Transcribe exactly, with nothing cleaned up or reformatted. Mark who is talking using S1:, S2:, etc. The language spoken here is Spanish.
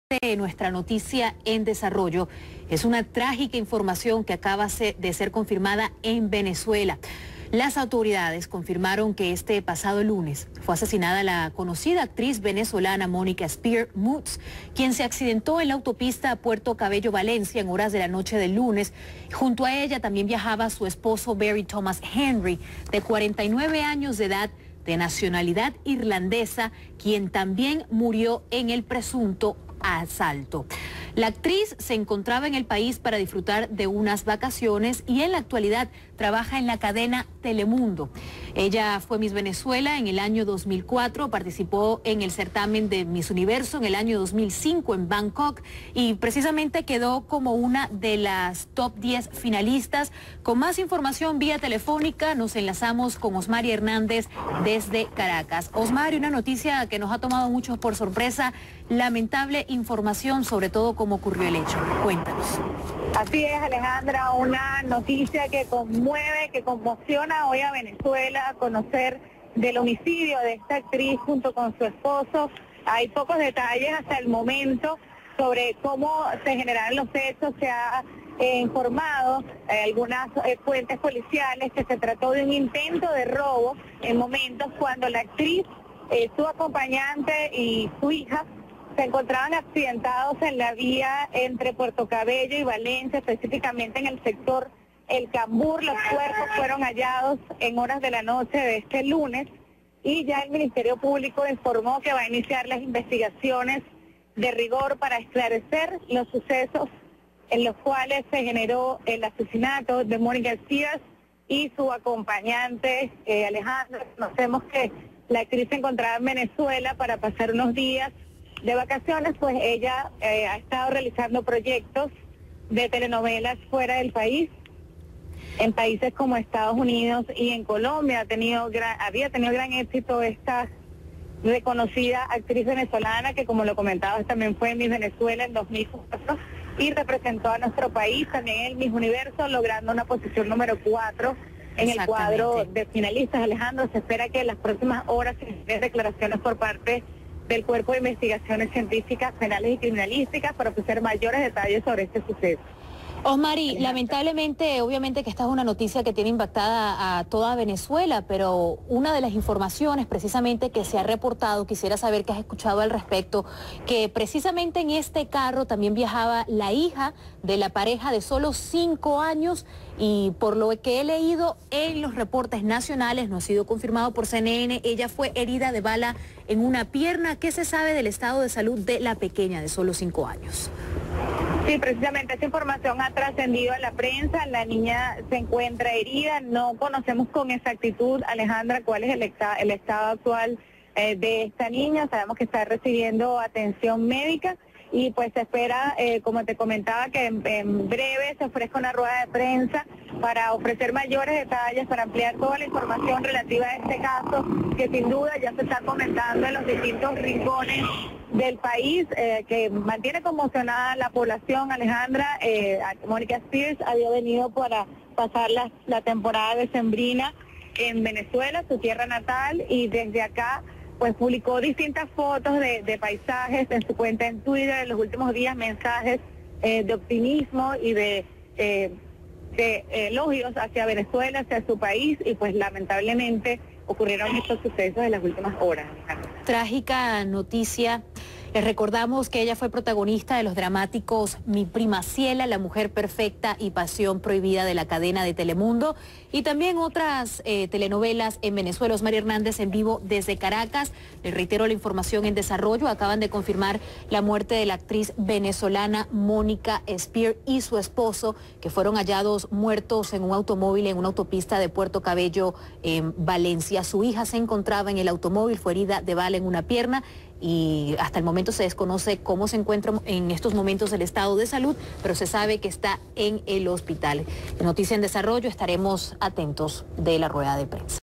S1: De nuestra noticia en desarrollo es una trágica información que acaba de ser confirmada en Venezuela. Las autoridades confirmaron que este pasado lunes fue asesinada la conocida actriz venezolana Mónica Spear Moots, quien se accidentó en la autopista Puerto Cabello, Valencia, en horas de la noche del lunes. Junto a ella también viajaba su esposo Barry Thomas Henry, de cuarenta y nueve años de edad, de nacionalidad irlandesa, quien también murió en el presunto asalto. La actriz se encontraba en el país para disfrutar de unas vacaciones y en la actualidad trabaja en la cadena Telemundo. Ella fue Miss Venezuela en el año dos mil cuatro, participó en el certamen de Miss Universo en el año dos mil cinco en Bangkok y precisamente quedó como una de las top diez finalistas. Con más información vía telefónica nos enlazamos con Osmari Hernández desde Caracas. Osmari, una noticia que nos ha tomado a muchos por sorpresa, lamentable información, sobre todo cómo ocurrió el hecho. Cuéntanos.
S2: Así es, Alejandra, una noticia que conmueve, que conmociona hoy a Venezuela, conocer del homicidio de esta actriz junto con su esposo. Hay pocos detalles hasta el momento sobre cómo se generaron los hechos. Se ha eh, informado eh, algunas eh, fuentes policiales que se trató de un intento de robo en momentos cuando la actriz, eh, su acompañante y su hija se encontraban accidentados en la vía entre Puerto Cabello y Valencia, específicamente en el sector El Cambur. Los cuerpos fueron hallados en horas de la noche de este lunes y ya el Ministerio Público informó que va a iniciar las investigaciones de rigor para esclarecer los sucesos en los cuales se generó el asesinato de Mónica Spear y su acompañante eh, Alejandra. Conocemos que la actriz se encontraba en Venezuela para pasar unos días de vacaciones, pues ella eh, ha estado realizando proyectos de telenovelas fuera del país, en países como Estados Unidos y en Colombia. Ha tenido gran, había tenido gran éxito esta reconocida actriz venezolana que, como lo comentabas, también fue Miss Venezuela en dos mil cuatro y representó a nuestro país también en el Miss Universo, logrando una posición número cuatro en el cuadro de finalistas. Alejandro, se espera que en las próximas horas se den declaraciones por parte del Cuerpo de Investigaciones Científicas, Penales y Criminalísticas para ofrecer mayores detalles sobre este suceso.
S1: Osmari, lamentablemente, obviamente que esta es una noticia que tiene impactada a toda Venezuela, pero una de las informaciones precisamente que se ha reportado, quisiera saber qué has escuchado al respecto, que precisamente en este carro también viajaba la hija de la pareja de solo cinco años y por lo que he leído en los reportes nacionales, no ha sido confirmado por C N N, ella fue herida de bala en una pierna. ¿Qué se sabe del estado de salud de la pequeña de solo cinco años?
S2: Sí, precisamente esta información ha trascendido a la prensa. La niña se encuentra herida. No conocemos con exactitud, Alejandra, cuál es el, esta, el estado actual eh, de esta niña. Sabemos que está recibiendo atención médica y pues se espera, eh, como te comentaba, que en, en breve se ofrezca una rueda de prensa para ofrecer mayores detalles, para ampliar toda la información relativa a este caso, que sin duda ya se está comentando en los distintos rincones del país, eh, que mantiene conmocionada la población. Alejandra, eh, Mónica Spear había venido para pasar la, la temporada decembrina en Venezuela, su tierra natal, y desde acá pues publicó distintas fotos de, de paisajes en su cuenta en Twitter en los últimos días, mensajes eh, de optimismo y de, eh, de eh, elogios hacia Venezuela, hacia su país, y pues lamentablemente ocurrieron estos sucesos en las últimas horas.
S1: Trágica noticia. Les recordamos que ella fue protagonista de los dramáticos Mi Prima Ciela, La Mujer Perfecta y Pasión Prohibida de la cadena de Telemundo, y también otras eh, telenovelas en Venezuela. Osmari Hernández en vivo desde Caracas. Les reitero la información en desarrollo. Acaban de confirmar la muerte de la actriz venezolana Mónica Spear y su esposo, que fueron hallados muertos en un automóvil en una autopista de Puerto Cabello, en Valencia. Su hija se encontraba en el automóvil, fue herida de bala en una pierna y hasta el momento se desconoce cómo se encuentra en estos momentos el estado de salud, pero se sabe que está en el hospital. En Noticia en Desarrollo estaremos atentos de la rueda de prensa.